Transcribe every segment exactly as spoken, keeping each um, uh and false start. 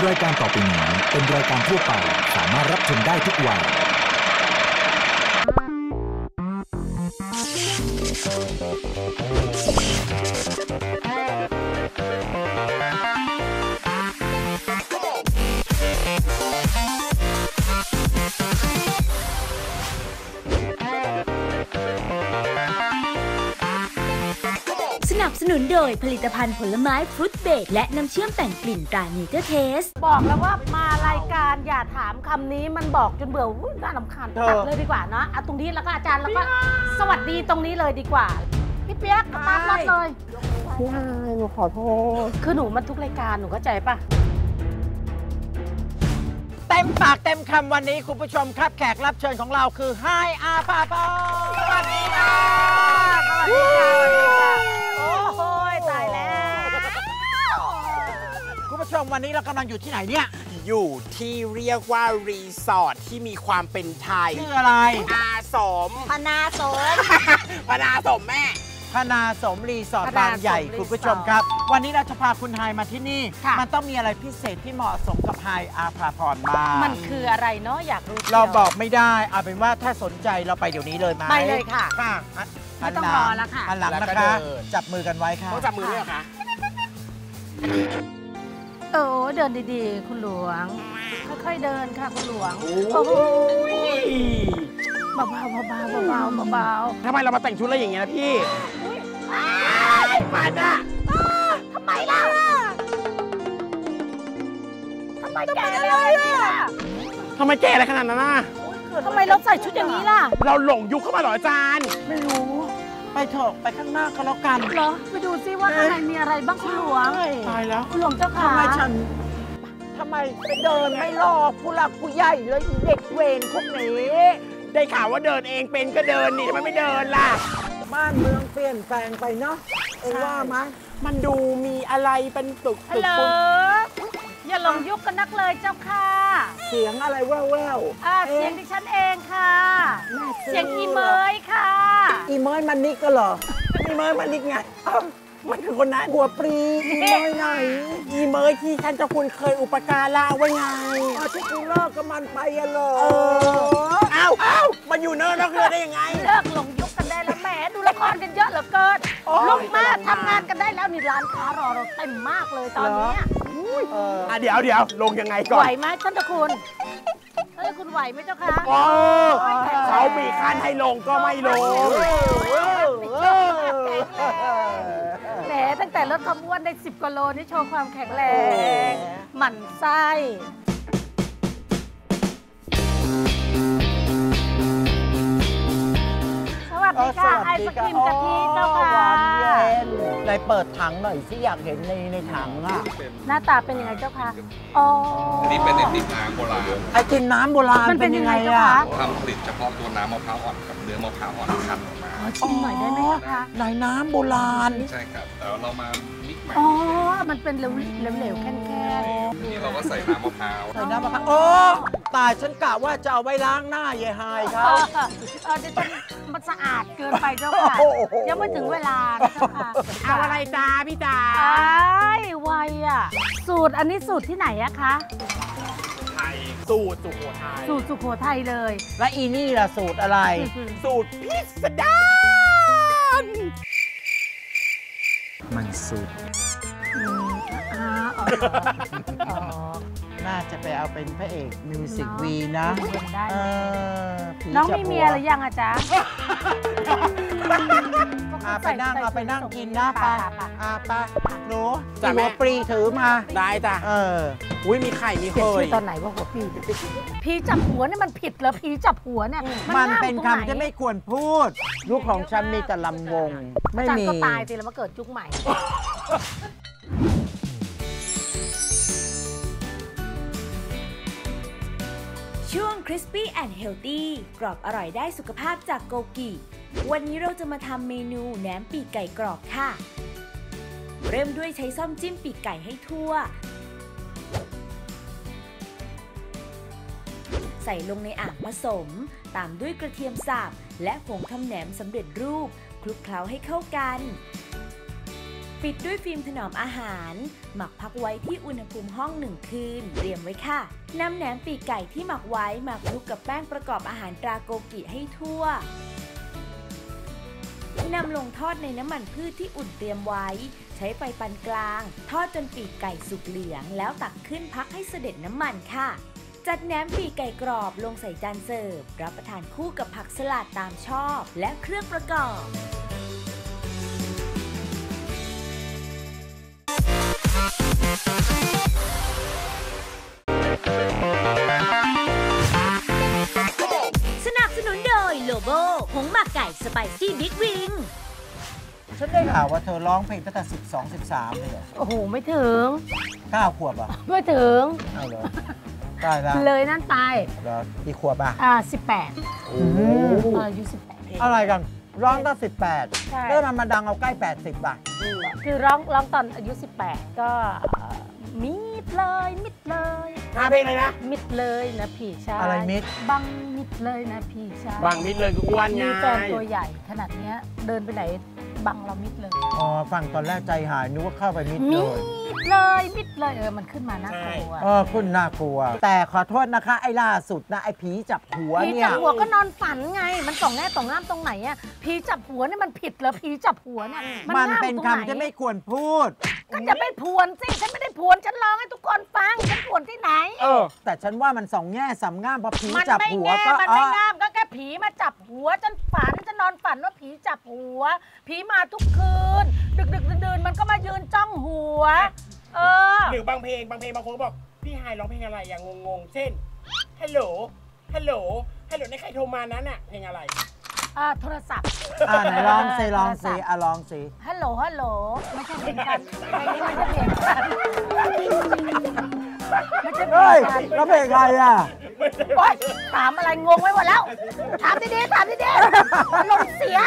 รายการต่อไปนี้เป็นรายการทั่วไปสามารถรับชมได้ทุกวัยสนับสนุนโดยผลิตภัณฑ์ผลไม้ฟรุตเบรดและน้ำเชื่อมแต่งกลิ่นตราเนเจอร์เทสบอกแล้วว่ามารายการอย่าถามคำนี้มันบอกจนเบื่ออุ้ยน่ารำคาญตัดเลยดีกว่าเนาะเอาตรงนี้แล้วก็อาจารย์แล้วก็สวัสดีตรงนี้เลยดีกว่าพี่เปี๊ยกตามรถเลยพี่ไฮหนูขอโทษคือหนูมันทุกรายการหนูเข้าใจปะเต็มปากเต็มคำวันนี้คุณผู้ชมครับแขกรับเชิญของเราคือไฮอาภาพรสวัสดีค่ะสวัสดีค่ะสวัสดีค่ะโอ้โหตายแล้วคุณผู้ชมวันนี้เรากำลังอยู่ที่ไหนเนี่ยอยู่ที่เรียกว่ารีสอร์ทที่มีความเป็นไทยชื่ออะไรอาสมพนาสมพนาสมแม่พนาสมรีสอร์ทบางใหญ่คุณผู้ชมครับวันนี้เราจะพาคุณไฮมาที่นี่มันต้องมีอะไรพิเศษที่เหมาะสมกับไฮอาภาพรมากมันคืออะไรเนาะอยากรู้เราบอกไม่ได้เอาเป็นว่าถ้าสนใจเราไปเดี๋ยวนี้เลยไหมไปเลยค่ะค่ะไม่ต้องรอแล้วค่ะหันหลังนะคะจับมือกันไว้ค่ะต้องจับมือด้วยเหรอคะโอ้เดินดีๆคุณหลวงค่อยๆเดินค่ะคุณหลวงโอ้โหเบาๆเบาๆเบาๆเบาๆทำไมเรามาแต่งชุดอะไรอย่างเงี้ยนะพี่มันอะทำไมล่ะทำไมแก่เลยเนี่ยทำไมแก่อะไรขนาดนั้นน่ะทำไมเราใส่ชุดอย่างนี้ล่ะเราหลงยุคเข้ามาเหรออาจารย์ไม่รู้ไปเถอะไปข้างหน้าก็แล้วกันเหรอไปดูซิว่าข้างในมีอะไรบ้างคุณหลวงตายแล้วคุณหลวงเจ้าค่ะทำไมฉันทำไมไปเดินไม่รอผู้หลักผู้ใหญ่เลยเด็กเวรพวกนี้ได้ข่าวว่าเดินเองเป็นก็เดินนี่ทำไมไม่เดินล่ะบ้านเมืองเปลี่ยนแปลงไปเนาะเออว่ามั้ยมันดูมีอะไรเป็นตึกตึกปุ้งอย่าหลงยุคกันนักเลยเจ้าค่ะเสียงอะไรแว่วๆอ่าเสียงดิฉันเองค่ะเสียงอีเมยค่ะอีเมยมันนิกก็เหรออีเมยมันนิกไงมันคือคนนั้นหัวปรีอีเมยไหนอีเมยที่ท่านเจ้าคุณเคยอุปการะไว้ไงเอาที่กูเลิกกับมันไปอะเหรอเอ้าเอ้ามันอยู่เนินนอกเรือได้ยังไงเลิกหลงยุคกันได้แล้วแหมดูละครกันเยอะเหลือเกินลุกมาทำงานกันได้แล้วนี่ร้านค้ารอเราเต็มมากเลยตอนนี้อ่ะเดี๋ยวเดี๋ยวลงยังไงก่อนไหวไหมท่านเจ้าคุณท่านเจ้าคุณไหวไหมเจ้าค่ะโอ้เขามีคันให้ลงก็ไม่ลงแหมตั้งแต่รถขบวนได้สิบกิโลนี่โชว์ความแข็งแรงหมั่นไส้สวัสดีค่ะไอศกรีมกะทิเจ้าค่ะเลยเปิดถังหน่อยสิอยากเห็นในในถังอ่ะหน้าตาเป็นยังไงเจ้าค่ะอ๋อนี่เป็นไอติมน้ำโบราณไอติมน้ำโบราณมันเป็นยังไงอ่ะทำผลิตเฉพาะตัวน้ำมะพร้าวอ่อนกับเนื้อมะพร้าวอ่อนคั้นออกมาขอชิมหน่อยได้ไหมคะในน้ำโบราณใช่ครับแต่เรามามิกใหม่อ๋อมันเป็นเหลวเหลวแค่ๆนี่เราก็ใส่น้ำมะพร้าวใส่น้ำมะพร้าวโอ้ตายฉันกะว่าจะเอาไว้ล้างหน้าเยหายเขาเออจะต้องมันสะอาดเกินไปเจ้าค่ะยังไม่ถึงเวลาเจ้าค่ะเอาอะไรจ้าพี่จ๋าไอ้ไวอ่ะสูตรอันนี้สูตรที่ไหนอะคะไทยสูตรสุโขทัยสูตรสุโขทัยเลยและอีนี่ล่ะสูตรอะไรสูตรพิสดารมันสูตรอ๋อน่าจะไปเอาเป็นพระเอกมิวสิกวีนะน้องมีเมียหรือยังอะจ๊ะไปนั่งเอาไปนั่งกินนะไปไปหนูจับหัวปรีถือมาได้จ้ะเอออุ้ยมีไข่มีเคยตอนไหนว่าหัวปรีพีจับหัวเนี่ยมันผิดเหรอพีจับหัวเนี่ยมันเป็นคำที่ไม่ควรพูดลูกของฉันมีแต่ลำวงไม่มีก็ตายสิแล้วมาเกิดจุกใหม่ช่วง Crispy and Healthy กรอบอร่อยได้สุขภาพจากโกกิวันนี้เราจะมาทำเมนูแหนมปีกไก่กรอบค่ะเริ่มด้วยใช้ซ่อมจิ้มปีกไก่ให้ทั่วใส่ลงในอ่างผสมตามด้วยกระเทียมสับและผงทำแหนมสำเร็จรูปคลุกเคล้าให้เข้ากันปิดด้วยฟิล์มถนอมอาหารหมักพักไว้ที่อุณหภูมิห้องหนึ่งคืนเตรียมไว้ค่ะนำแหนมปีกไก่ที่หมักไว้มาคลุกกับแป้งประกอบอาหารตราโกกิให้ทั่วนำลงทอดในน้ำมันพืชที่อุ่นเตรียมไว้ใช้ไฟปานกลางทอดจนปีกไก่สุกเหลืองแล้วตักขึ้นพักให้เสด็จน้ำมันค่ะจัดแหนมปีกไก่กรอบลงใส่จานเสิร์ฟรับประทานคู่กับผักสลัดตามชอบและเครื่องประกอบสนับสนุนโดยโลโบผงหมักไก่สไปซี่บิ๊กวิงฉันได้ข่าวว่าเธอร้องเพลงตั้งแต่สิบสอง สิบสามเลยเหรอโอ้โหไม่ถึงเก้าขวบอ่ะไม่ถึงเอาเลยตายแล้วเลยนั่นตายแล้วกี่ขวบอ่ะอ่าสิบแปดโอ้อายุสิบแปดอะไรกันร้องตั้งสิบแปดแล้วมันมาดังเอาใกล้แปดสิบอ่ะคือร้องร้องตอนอายุสิบแปดก็มิดเลยมิดเลยมาเพลงอะไรนะมิดเลยนะพี่ชายอะไรมิดบังมิดเลยนะพี่ชายบังมิดเลยคืออ้วนไงมีแฟนตัวใหญ่ขนาดนี้เดินไปไหนบังเรามิดเลยอ๋อฟังตอนแรกใจหายนึกว่าเข้าไปมิดเลยมิดเลยมิดเลยเออมันขึ้นมาน่ากลัวเออขึ้นน่ากลัวแต่ขอโทษนะคะไอ้ล่าสุดนะไอ้ผีจับหัวเนี่ยผีจับหัวก็นอนฝันไงมันสองแง่สองงามตรงไหนอะผีจับหัวเนี่ยมันผิดเหรอผีจับหัวเนี่ยมันเป็นคำที่ไม่ควรพูดก็จะไม่พวนสิฉันไม่ได้พวนฉันร้องให้ทุกคนฟังฉันพวนที่ไหนเออแต่ฉันว่ามันสองแง่สามง่ามพอผีจับหัวก็มันไม่ง่ามก็แค่ผีมาจับหัวฉันฝันฉันนอนฝันว่าผีจับหัวผีมาทุกคืนดึกดึกดื่นมันก็มายืนจ้องหัวเออหรือบางเพลงบางเพลงบางคนบอกพี่ไฮร้องเพลงอะไรอย่างงงๆเช่นฮัลโหลฮัลโหลฮัลโหลในใครโทรมานั้นน่ะเพลงอะไรอ่าโทรศัพท์อ่าไหนลองสิลองสิอ่ะลองสิฮัลโหลฮัลโหลไม่ใช่เพลงกันเพลงนี้ไม่ใช่เพลงกันไม่ใช่เพลงกันแล้วเพลงใครอ่ะโอ๊ยถามอะไรงงไว้หมดแล้วถามดีๆถามดีๆลมเสีย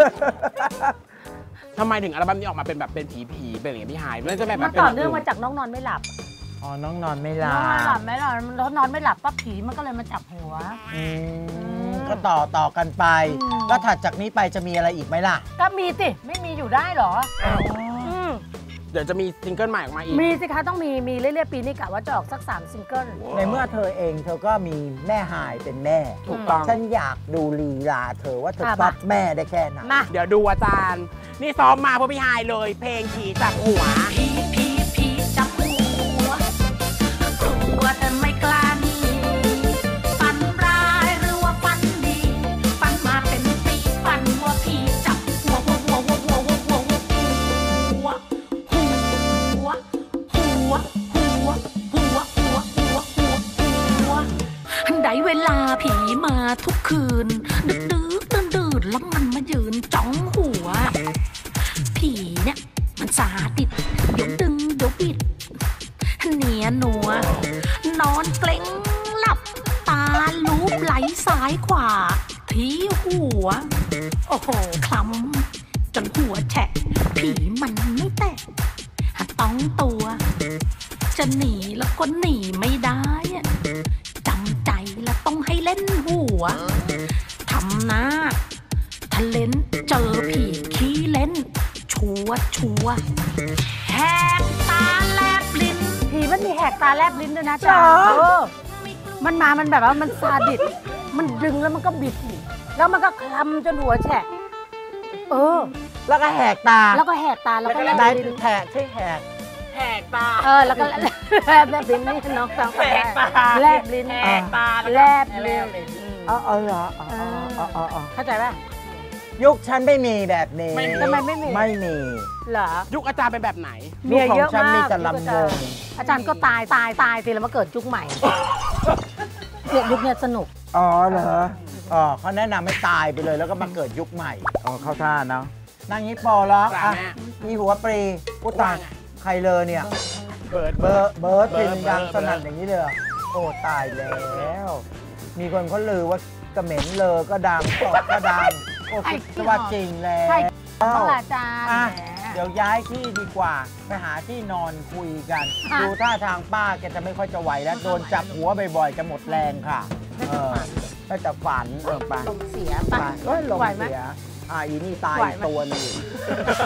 ทำไมถึงอัลบั้มนี้ออกมาเป็นแบบเป็นผีผีเป็นอย่างพี่ไฮมันจะแบบมันต่อเนื่องมาจากน้องนอนไม่หลับอ๋อน้องนอนไม่หลับน้องนอนหลับไม่หลับแล้วนอนไม่หลับปั๊บผีมันก็เลยมาจับหัวก็ต่อต่อกันไปแล้วถัดจากนี้ไปจะมีอะไรอีกไหมล่ะก็มีสิไม่มีอยู่ได้หรอเดี๋ยวจะมีซิงเกิลใหม่ออกมาอีกมีสิคะต้องมีมีเรื่อยๆปีนี้กะว่าจะออกสักสามซิงเกิลในเมื่อเธอเองเธอก็มีแม่ไฮเป็นแม่ถูกต้องฉันอยากดูลีลาเธอว่าเธอซับแม่ได้แค่ไหนเดี๋ยวดูอาจารย์นี่ซ้อมมาเพราะพี่ไฮเลยเพลงผีจับหัวผีผีผีจับหัวกลัวแต่ไม่กล้าหนีฝันร้ายหรือว่าฝันดีฝันมาเป็นปีฝันว่าผีจับหัวหัวหัวหัวหัวหัวหัวหัวหัวหัวหัวหัวหัวหัวหัวได้เวลาผีมาทุกคืนดึกดึกตื่นตื่นแล้วมันมายืนจ้องหัวผีเนี่ยมันสาดิดเดี๋ยวดึงเดี๋ยวบิดเนียหนัวนอนเกร็งหลับตาลูบไหลซ้ายขวาที่หัวโอ้โหคล้ำจนหัวแฉะผีมันไม่แตะต้องตัวจะหนีแล้วก็หนีไม่ได้จำใจแล้วต้องให้เล่นหัวทำหน้าทะเลนเจอผีขี้เล่นชัวชัวแหกตาแลบลิ้นผีมันมีแหกตาแลบลิ้นด้วยนะจ๊ะมันมามันแบบว่ามันซาดิสมันดึงแล้วมันก็บิดแล้วมันก็คลำจนหัวแฉะเออแล้วก็แหกตาแล้วก็แหกตาแล้วก็แลบลิ้นแหกใช่แหกแหกตาเออแล้วก็แลบแลบลิ้นนี่น้องฟังแหกตาแลบลิ้นแหกตาแลบลิ้นอ๋ออ๋อเหรออ๋ออ๋อเข้าใจป่ะยุคฉันไม่มีแบบนี้ทำไมไม่มีไม่มีเหรอยุคอาจารย์เป็นแบบไหนมีเยอะมากมีแต่ลำวงอาจารย์ก็ตายตายตายทีแล้วมาเกิดยุคใหม่เนี่ยยุคนี้สนุกอ๋อเหรออ๋อเขาแนะนำให้ตายไปเลยแล้วก็มาเกิดยุคใหม่อ๋อเข้าท่าเนาะนั่งนี้ปอล็อกอ่ะมีหัวปรีอุตานใครเลยเนี่ยเบิร์ดเบิร์ดเบิร์ดเพลงดังสนั่นอย่างนี้เลยโอ้ตายแล้วมีคนเขาลือว่ากระเหม็นเลอก็ดังปอดก็ดังโอ้คิดว่าจริงแล้วอาจารย์เดี๋ยวย้ายที่ดีกว่าไปหาที่นอนคุยกันดูท่าทางป้าแกจะไม่ค่อยจะไหวแล้วโดนจับหัวบ่อยๆจะหมดแรงค่ะก็จะฝันเออไปลมเสียไปก็ลมเสียอ่าอีนี่ตายตัวนึง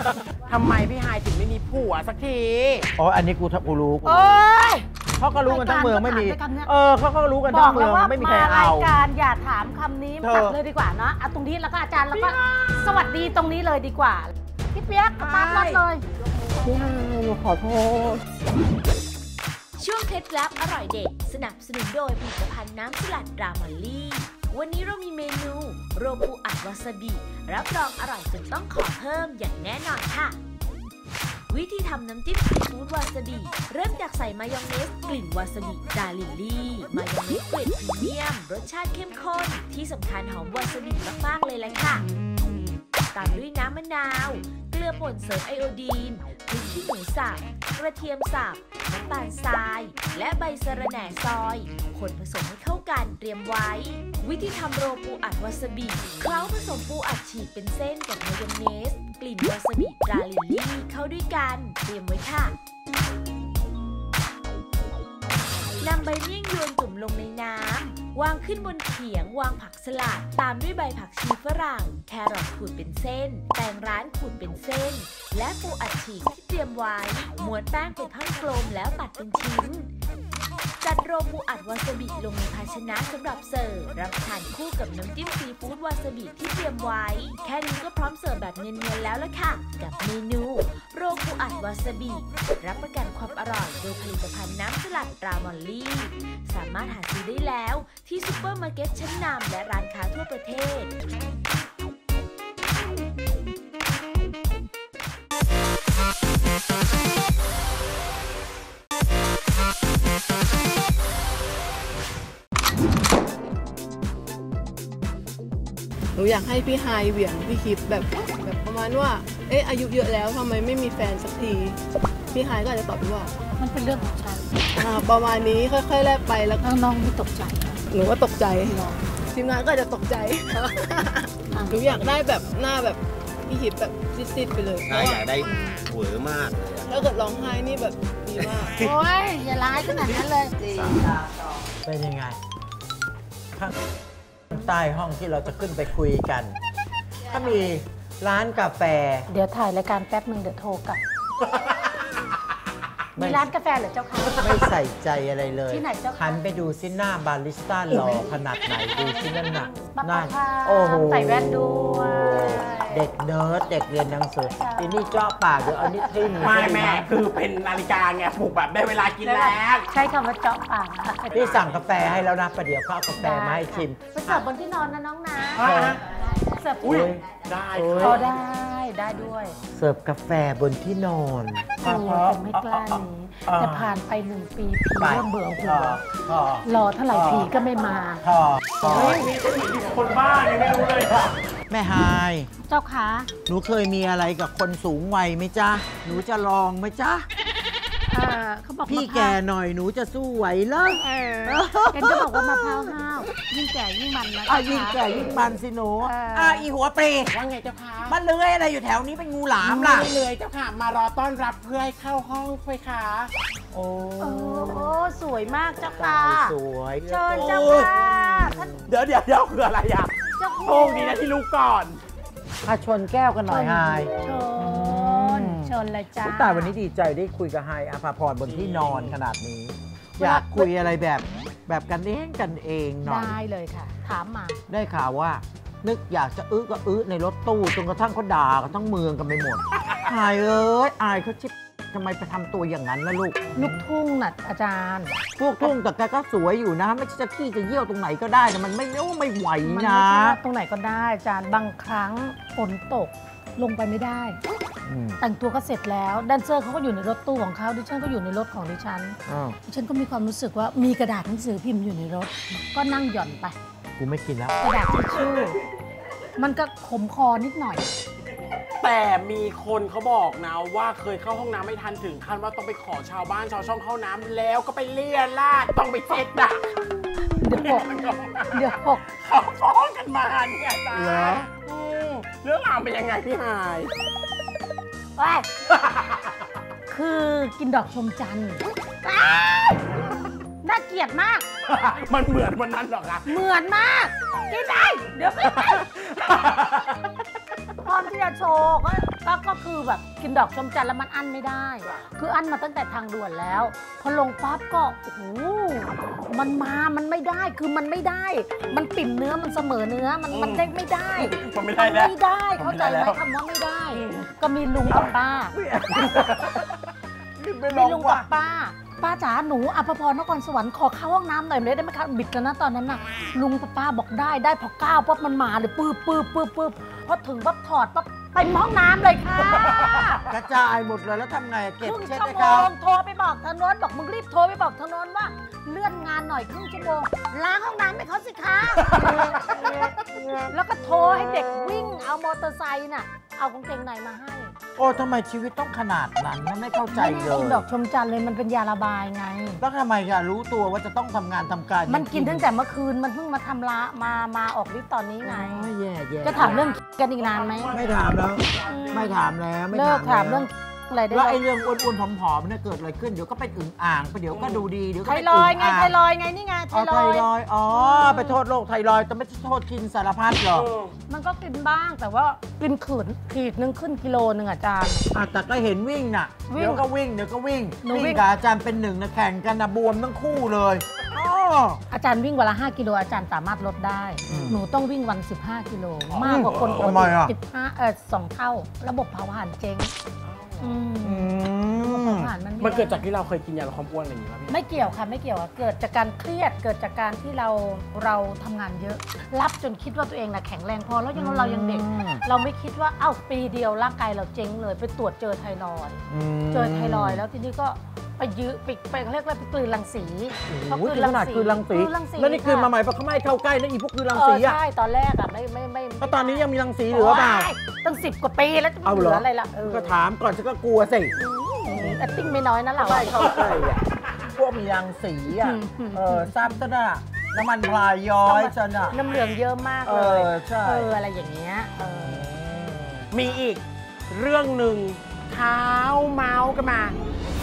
ทำไมพี่ไฮถึงไม่มีผัวสักทีอ๋ออันนี้กูทับกูรู้กูโอ้ยเขาก็รู้กันทั้งเมืองไม่มีรายการก็ถามด้วยกันเนี่ยเออเขาก็รู้กันบทั้อง กเมืแล้อวงว่าไม่มีใครมารเอายการอย่าถามคำนี้เธอตัดเลยดีกว่าเนาะเอาตรงนี้แล้วก็อาจารย์แล้วก็สวัสดีตรงนี้เลยดีกว่าพี่เปียกตามรถเลยพี่ไฮหนูขอโทษช่วงเคล็ดลับอร่อยเด็ดสนับสนุนโดยผลิตภัณฑ์น้ำสลัดรามอลลี่วันนี้เรามีเมนูโรปูอัดวาซาบิรับรองอร่อยจนต้องขอเพิ่มอย่างแน่นอนค่ะวิธีทำน้ำจิ้มซีฟู้ดวาซาบิเริ่มจากใส่มายองเนสกลิ่นวาซาบิดาลิลลี่มายองเนสเกรดพรีเมียมรสชาติเข้มข้นที่สำคัญหอมวาซาบิมากๆเลยแหละค่ะตามด้วยน้ำมะนาวเกลือป่นเสริมไอโอดีนพริกขี้หนูสับกระเทียมสับน้ำตาลทรายและใบสะระแหน่ซอยคนผสมให้เข้ากันเตรียมไว้วิธีทำโรปูอัดวาซาบิเคล้าผสมปูอัดฉีกเป็นเส้นกับมายองเนสกลิ่นวาซาบิตราลิลลี่เข้าด้วยกันเตรียมไว้ค่ะนำใบเมี่ยงยวนจุ่มลงในน้ำวางขึ้นบนเขียงวางผักสลัดตามด้วยใบผักชีฝรั่งแครอทขูดเป็นเส้นแตงร้านขูดเป็นเส้นและปูอัดฉีกที่เตรียมไว้ม้วนแป้งเป็นท่อนกลมแล้วตัดเป็นชิ้นจัดโรปูอัดวาซาบิลงในภาชนะสำหรับเสิร์ฟรับประทานคู่กับน้ำจิ้มซีฟู้ดวาซาบิที่เตรียมไว้แค่นี้ก็พร้อมเสิร์ฟแบบเนียนๆแล้วล่ะค่ะกับเมนูโรปูอัดวาซาบิรับประกันความอร่อยโดยผลิตภัณฑ์น้ำสลัดรามอลลี่สามารถหาซื้อได้แล้วที่ซุปเปอร์มาร์เก็ตชั้นนำและร้านค้าทั่วประเทศหนูอยากให้พี่ไฮเหวี่ยงพี่คิดแบบแบบประมาณว่าเอ๊ะอายุเยอะแล้วทำไมไม่มีแฟนสักทีพี่ไฮก็อาจจะตอบว่ามันเป็นเรื่องของฉันอ่าประมาณนี้ค่อยๆแลกไปแล้วก็น้องๆไม่ตกใจหนูก็ตกใจทีมงานก็อาจจะตกใจหนูอยากได้แบบหน้าแบบพี่คิดแบบซิดๆไปเลยน่าอยากได้เหวอมากเลยอะถ้าเกิดร้องไห้นี่แบบดีมากโอ้ยอย่าร้ายขนาดนั้นเลยเป็นยังไงข้างใต้ห้องที่เราจะขึ้นไปคุยกัน ถ้ามีร้านกาแฟเดี๋ยวถ่ายรายการแป๊บนึงเดี๋ยวโทรกลับ มีร้านกาแฟเหรอเจ้าคะไม่ใส่ใจอะไรเลยที่ไหนเจ้าคะหันไปดูซิหน้าบาริสต้าหล่อขนาดไหนดูซินั่นน่ะป้านั่นค่ะโอ้โหใส่แว่นด้วยเด็กเนิร์ดเด็กเรียนหนังสือทีนี่เจาะปากเดี๋ยวเอานิดทิ้งไม่แม่คือเป็นนาฬิกาไงปลุกแบบได้เวลากินแล้วใช้คำว่าเจาะปากพี่สั่งกาแฟให้แล้วนะประเดี๋ยวเขาเอากาแฟมาให้ชิมไปเสิร์ฟบนที่นอนนะน้องนะอ่ะเสิร์ฟอุ้ยที่ไหนได้โอ้ยก็ค่ะได้ได้ด้วยเสิร์ฟกาแฟบนที่นอนโอ้ยผมไม่กล้าหนีแต่ผ่านไปหนึ่งปีผีไปเริ่มเบื่อหัพอวพอรอเท่าไหร่ผีก็ไม่มาพอพอเฮ้ยนี่คนบ้าเนี่ยไม่รู้เลยแม่ไฮายเจ้าขาหนูเคยมีอะไรกับคนสูงวัยไหมจ๊ะ หนูจะลองไหมจ๊ะเออเขาบอกพี่มะพแกร้าวหน่อยหนูจะสู้ไหวเหรอเออเห็นก็บอกว่ามะพร้าวห้าวยิ่งแก่ยิ่งมันนะอ่ะเจ้ายิ่งขาแก่ยิ่งมันสิหนูเอออ่อ่ะอีหัวปรีว่าไงเจ้าคะมันเลื้อยอะไรอยู่แถวนี้เป็นงูหลามล่ะไม่เลยเจ้าค่ะ มารอต้อนรับเพื่อให้เข้าห้องเพื่อค่ะโอ้โอ้โอ้สวยมากเจ้าตาค่ะยสวยเชิญเจ้าโอ้ยค่ะท่านเดี๋ยวเดี๋ยวเดี๋ยวคืออะไรอ่ะเจ้าโชคดีนะที่รู้ก่อนมาชนแก้วกันหน่อยไฮายเชิญเชิญเลยจ้าแต่วันนี้ดีใจได้คุยกับไฮายอภาพรบนที่นอนขนาดนี้ อยากคุยอะไรแบบแบบกันเองกันเองหน่อยได้เลยค่ะ ถามมาได้ข่าวว่า นึกอยากจะอื้อก็อื้อในรถตู้จนกระทั่งเขาด่ากันทั้งเมืองกันไปหมดอายเอ้ยอายเขาชิบทำไมไปทำตัวอย่างนั้นล่ะลูกลูกทุ่งน่ะอาจารย์พวกทุ่งแต่แกก็สวยอยู่นะ ไม่ใช่จะขี้จะเยี่ยวตรงไหนก็ได้นะมันไม่โอ้ไม่ไหวมันนะไม่ใช่ว่าตรงไหนก็ได้อาจารย์บางครั้งฝนตกลงไปไม่ได้อืมแต่งตัวก็เสร็จแล้วแดนเซอร์เขาก็อยู่ในรถตู้ของเขาดิฉันก็อยู่ในรถของดิฉันอ้าวดิฉันก็มีความรู้สึกว่ามีกระดาษหนังสือพิมพ์อยู่ในรถ ก็นั่งหย่อนไปกูไม่กินแล้วกระดาษทิชชู่มันก็ขมคอนิดหน่อยแต่มีคนเขาบอกนะว่าเคยเข้าห้องน้ำไม่ทันถึงขั้นว่าต้องไปขอชาวบ้านชาวช่องเข้าน้ำแล้วก็ไปเลี่ยราดต้องไปเช็ดดักเดี๋ยวหกเดี๋ยวหกเขาฟ้องกันมาเนี่ยจ้าเหรออืมเรื่องราวเป็นยังไงพี่หายว้ายคือกินดอกชมจันทร์น่าเกลียดมากมันเหมือนวันนั้นหรอคะเหมือนมาก กินได้ เดี๋ยวไม่ได้โอ้ร้อมที่จะโชว์ก็ก็ก็คือแบบกินดอกชมจันทร์แล้วมันอั้นไม่ได้ คืออั้นมาตั้งแต่ทางด่วนแล้ว พอลงปั๊บก็โอ้โหมันมามันไม่ได้คือมันไม่ได้ มันปิ่มเนื้อมันเสมอเนื้อมันมันได้ไม่ได้มันไม่ได้แล้วไม่ได้เข้าใจไหมคำว่าไม่ได้ ก็มีลุงกับป้าไม่ลมีงลุงว่ะกับป้า ป้าจ๋าหนูอภพรนครสวรรค์ขอเข้าห้องน้ำหน่อยได้ไหมคะบิดกันนะตอนนั้นน่ะลุงกับป้าบอกได้ได้พอก้าวปั๊บมันมาเลยปื๊บปื๊บปื๊บปื๊บพอถึงปั๊บถอดปั๊บไปห้องน้ำเลยค่ะกระจายหมดเลยแล้วทำไงคเก็บรึ่งเช็ดชั่วให้โมเขางโทรไปบอกทางโน้นบอกมึงรีบโทรไปบอกทางโน้นว่า เลื่อนงานหน่อยครึ่งชั่วโมงล้างห้องน้ำให้เขาสิคะ แล้วก็โทรให้เด็กวิ่งเอามอเตอร์ไซค์น่ะเอากางเกงในมาให้โอ้ทำไมชีวิตต้องขนาดนั้นนะไม่เข้าใจไม่เลได้กินยดอกชมจันทร์เลยมันเป็นยาระบายไงแล้วทำไมจะรู้ตัวว่าจะต้องทำงานทำการมันกินตั้งแต่เมื่อคืนมันเพิ่งมาทำละมามาออกฤทธิ์ตอนนี้ไงโอ้ยแย่แย่จะถามเรื่องกันอีกนานไหมไม่ถามแล้ว ไม่ถามแล้วไม่เลิกถามแล้วเรื่องอะไรได้แล้วเลไอ้ยเรื่องอ้วนๆผอมๆเนี่ยเกิดอะไรขึ้นเดี๋ยวก็เป็นอึ่งอ่างไปเดี๋ยวก็ดูดีเดี๋ยวไทก็เป็นรออึ่ยด์งไงอ่างไทรอยด์ไงนี่ไงไทอ๋อรไทอยด์รอยด์อ๋อไปโทษโรคไทรอยด์แต่ไม่ใช่โทษกินสารพัดหรอกมันก็กินบ้างแต่ว่ากินขืนขีดนึงขึ้นกิโลนึงอาจารย์อ่ะแต่ก็เห็นวิ่งน่ะวิ่งเดี๋ยวก็วิ่งเดี๋ยวก็วิ่งหนูวิ่วิ่งงกับอาจารย์เป็นหนึ่งนะแข่งกันนะบวมทั้งคู่เลยอ๋ออาจารย์วิ่งวันละห้ากิโลอาจารย์สามารถลดได้อืมหนูต้องวิ่งวันสิบห้ากิโลมากกว่าคนปกทำไมติอ่ะสิบห้าเออสองเท่า ระบบเผาผลาญเจ๊งอืมอืระบบเผาม ผลาญมันมันเกิดจากที่เราเคยกินยาลดความอ้วนอะไรอย่างงี้ป่ะพี่ไม่เกี่ยวค่ะไม่เกี่ยวค่ะเกิดจากการเครียดเกิดจากการที่เราเราทำงานเยอะ รับจนคิดว่าตัวเองนะแข็งแรงพอแล้วยังเรายังเด็ก เราไม่คิดว่าเอ้าปีเดียวร่างกายเราเจ๊งเลยไปตรวจเจอไทรอยด์มเจอไทรอยด์แล้วทีนี้ก็ไปยื้อไปไปเขาเรียกว่าไปกลืนรังสีพอโอ้ยขนาดคือรังสีกลืนรังสีแล้วนี่คือมาค่ะใหม่ปะเขาไม่ให้เข้าใกล้นะอีพวกคือรังเอสีออ่ะใช่ตอนแรกอ่ะไม่ไม่ไม่แล้วตอนนี้ยังมีรังสีเหลือเปล่าโยตั้งสิบกว่าปีแล้วจะเอาเหเหรลือออะไรล่ะเออก็ถามก่อนฉันก็กลัวสิแอคติ้งไม่น้อยนะเราไม่เข้าใกล้อ่ะพวกมีรังสีอ่ะอืมเออซ้ำซะน่ะน้ำมันพลายย้อยฉันอ่ะน้ำเหลืองเยอะมากเอเลยอใช่เอออะไรอย่างเงี้ยเออมีอีกเรื่องหนึ่งเท้าเมาส์กันมา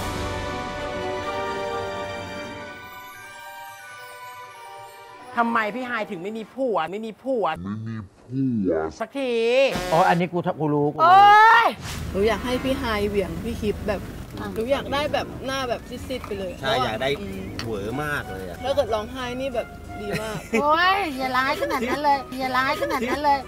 ทำไมพี่ฮายถึงไม่มีผัวไม่มีผัวไม่มีผัวสักทีอ๋ออันนี้กูกูรู้กูโอ๊รู้ยหนูอยากให้พี่ไฮเหวี่ยงพี่คิปแบบหนูอยากได้แบบหน้าแบบซิดๆไปเลยใช่อยากได้อืมเหวอมากเลยอะถ้าเกิดร้องไห้นี่แบบดีมากโอ๊ยอย่าร้ายขนาดนั้นเลยอย่าร้ายขนาดนั้นเลย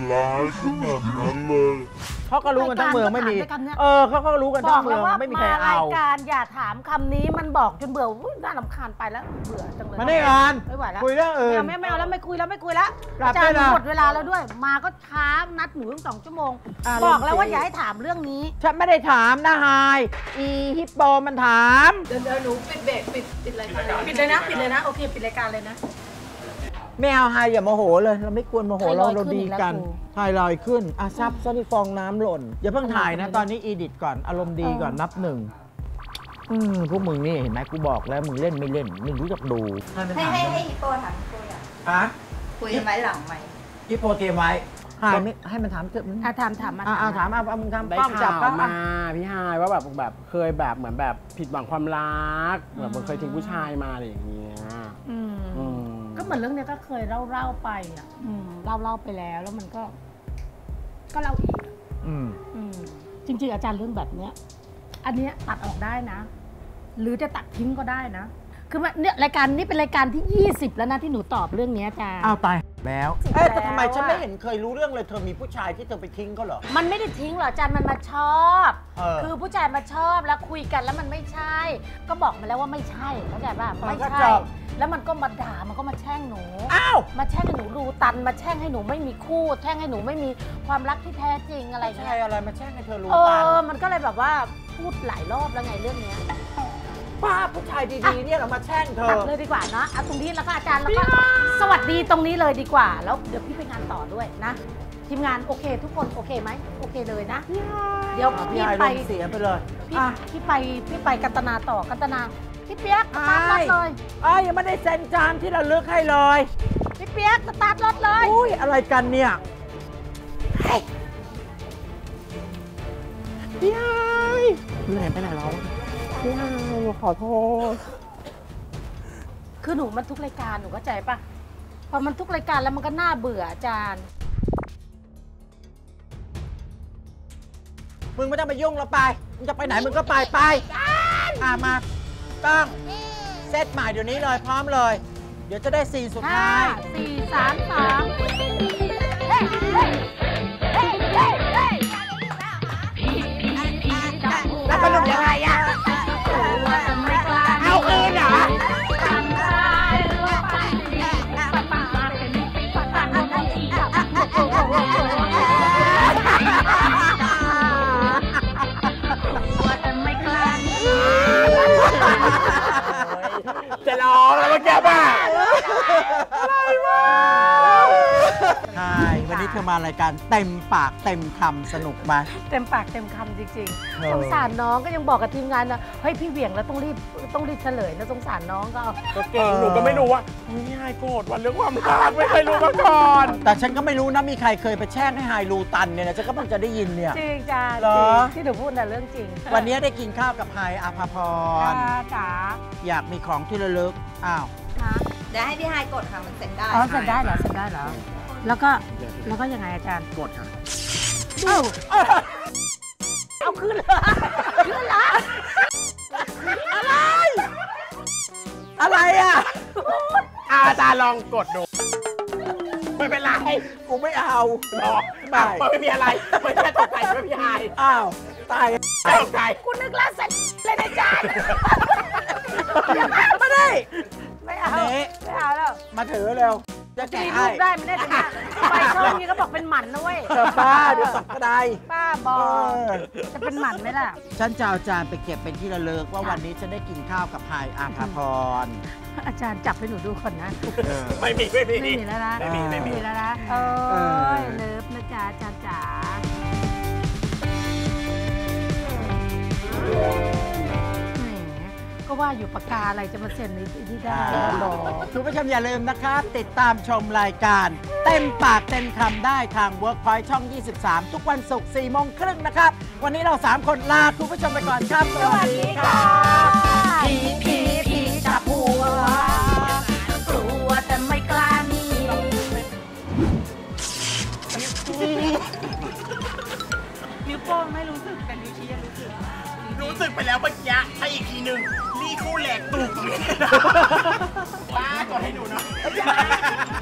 เขาก็รู้กันทั้งเมืองไม่มีรายการเนี่ยเออเขาก็รู้กันบทั้อง กเมืแล้อวงว่าไม่มีใครมารายเอาการอย่าถามคำนี้มันบอกจนเบื่ออุ๊ยน่ารำคาญไปแล้วเบื่อจังเลยมาได้งานไม่ไหวแล้วคุยเรื่องอื่นไม่เอาไม่เอาแล้วไม่คุยแล้วไม่คุยแล้วกลับอาจารย์ได้ละหมดเวลาแล้วด้วย มาก็ช้านัดหนูตั้งสองชั่วโมงอ่ะบอกแล้วลงสิว่าอย่าให้ถามเรื่องนี้ฉันไม่ได้ถามนะไฮอีฮิปโปมันถามเดี๋ยวเดี๋ยวหนูปิดเบรกปิดปิดรายการปิดเลยนะปิดเลยนะโอเคปิดรายการเลยนะไม่เอาไฮอย่าโมโหเลย เราไม่ควรโมโหไทรเราอยด์เราขึ้นดีอีกแล้วกันครูไทรอยด์ขึ้นอ่ะซับซะที่ฟองน้ำหล่น อย่าเพิ่งถ่ายนะทำไมตอนนี้อีดิทก่อน อารมณ์ดีก่อนนับหนึ่งอืมพวกมึงนี่เห็นไหมกูบอกแล้วมึงเล่นไม่เล่นมึงรู้จักดูให้ให้ให้ฮิปโปถามฮิปโปอยากฮะคุยกันไว้หลังไหมค์ฮิปโปเตรียมไว้ไฮไม่ให้มันถามเถอะมึงอ่ะถามถามมาอ่ะอ่ะถามเอาเอามึงทำได้ป้อมจัข่าบวป้อมมาพี่ฮายว่าแบบแบบเคยแบบเหมือนแบบผิดหวังความรักแบบมันเคยทิ้งผู้ชายมาอะไรอย่างเงี้ยอืมอืมก็เหมือนเรื่องเนี้ยก็เคยเล่าเล่าไปอ่ะอืมเล่าเล่าไปแล้วแล้วมันก็ ก็เล่าอีกอะอืมอืมจริงๆอาจารย์เรื่องแบบเนี้ย อันเนี้ยตัดออกได้นะ หรือจะตัดทิ้งก็ได้นะ คือมันเนี่ยรายการนี้เป็นรายการที่ยี่สิบแล้วนะที่หนูตอบเรื่องเนี้ยอาจารย์อ้าวตายแล้วสิบเอ๊ะแต่แล้วทำไมฉันอะไม่เห็นเคยรู้เรื่องเลยเธอมีผู้ชายที่เธอไปทิ้งเขาเหรอมันไม่ได้ทิ้งหรอกอาจารย์มันมาชอบเออคือผู้ชายมาชอบแล้วคุยกันแล้วมันไม่ใช่ ก็บอกมาแล้วว่าไม่ใช่เข้าใจป่ะเออไม่ก็ใช่จบแล้วมันก็มาด่ามันก็มาแช่งหนูอ้าวมาแช่งให้หนูรูตันมาแช่งให้หนูไม่มีคู่แช่งให้หนูไม่มีความรักที่แท้จริงอะไรใช่เงี้ยอะไรมาแช่งให้เธอรู้เอตันอมันก็เลยแบบว่าพูดหลายรอบแล้วไงเรื่องเนี้ยป้าผู้ชายดีๆเนี่ยเรามาแช่งเธตัดอเลยดีกว่านะเอาตรงนี้แล้วก็อาจารย์แล้วก็สวัสดีตรงนี้เลยดีกว่า แล้วเดี๋ยวพี่ไปงานต่อด้วยนะทีมงานโอเค ทุกคนโอเคไหมโอเคเลยนะ เดี๋ยวพี่พี่ไอ้ไปลมเสียไปเลยพี่อ่ะพี่ไปพี่ไปกันตนาต่อกันตนาพี่เปียกสตาร์ทรถไอ้เลยอ้ายยังไม่ได้เซ็นจานที่ระลึกให้เลยพี่เปียกสตาร์ทรถเลยอุ้ยอะไรกันเนี่ยพี่ไอ้ไหนไปไหนแล้วพี่ไอ้ขอโทษคือหนูมันทุกรายการหนูเข้าใจปะพอมันทุกรายการแล้วมันก็น่าเบื่ออาจารย์มึงไม่ต้องไปยุ่งแล้วไปมึงจะไปไหนมึงก็ไปไปอ่ามาต้องเซตใหม่เดี๋ยวนี้เลยพร้อมเลย เดี๋ยวจะได้ซีนสุดห้าท้ายสี่ สาม สองเฮ้ยเฮ้ยเฮ้ยเฮ้ยเฮ้ยแล้วสรุปยังไงอะเอาคืนเหรอจะร้องแล้วเมื่อกี้ป่ะอะไรวะใช่วันนี้เธอมารายการเต็มปากเต็มคำสนุกไหมเต็มปากเต็มคำจริงเออๆสงสารน้องก็ยังบอกกับทีมงานนะเฮ้ยพี่เหวี่ยงแล้วต้องรีบต้องรีบเฉลยนะสงสารน้องก็เอาก็เก่งหนูก็ไม่รู้ว่าพี่ไฮโกรธวันเรื่องความรักไม่เคยรู้มาก่อนแต่ฉันก็ไม่รู้นะมีใครเคยไปแช่งให้ไฮรูตันเนี่ยนะฉันก็เพิ่งจะได้ยินเนี่ยจริงจ้าเหรอจริงที่หนูพูดน่ะเรื่องจริงวันนี้ได้กินข้าวกับไฮอาภาพรจ้าจ๋าอยากมีของที่ระลึกอ้าวเดี๋ยวให้พี่ไฮกดค่ะมันเซ็นได้อ๋อเสร็จได้เหรอเสร็จได้เหรอแล้วก็แล้วก็ยังไงอาจารย์กดค่ะเอ้าเอาขึ้นเลยขึ้นละอะไร อะไรอ่ะอาจารย์ลองกดดูไม่เป็นไรกูไม่เอารอไม่ไม่มีอะไรไม่แค่ตกใจไม่พี่ไฮอ้าวตายตกใจกูนึกแล้วเสร็จเลยนะอาจารย์ไม่ได้ไม่เอาเนะไม่เอาแล้วมาถือเร็วจะแกะตีลูให้กได้ไหมเนี่ยเนี่ยไปช่องนี้ก็บอกเป็นหมันนะเว้ยเธอป้าเดี๋ยวตกกระไดป้าบอเออจะเป็นหมันไหมล่ะฉันจะเอาจานไปเก็บเป็นที่ระลึกว่าวันนี้ฉันได้กินข้าวกับไฮอาภาพรอาจารย์จับให้หนูดูก่อนนะไม่มีไม่มีไม่มีแล้วนะไม่มีไม่มีแล้วนะโอ้เออยเลิฟนะจ๊ะอาจารย์จ๋าแหมก็ว่าอยู่ปากกาอะไรจะมาเซ็นในที่ได้หรอคุณผู้ชมอย่าลืมนะครับ ติดตามชมรายการ เต็มปากเต็มคำได้ทาง Workpoint ช่อง ยี่สิบสาม ทุกวันศุกร์ สี่โมงครึ่งนะครับ วันนี้เรา สาม คนลาคุณผู้ชมไปก่อนครับ สวัสดีค่ะผีผีผีจับหัวกลัวแต่ไม่กล้าหนีนิ้วโป้งไม่รู้สึกแต่นิ้วชี้ยังรู้สึกรู้สึกไปแล้วเมื่อกี้ถ้าอีกทีหนึ่งรีคู่แหลกตุกบ้ากดให้หนูหน่อย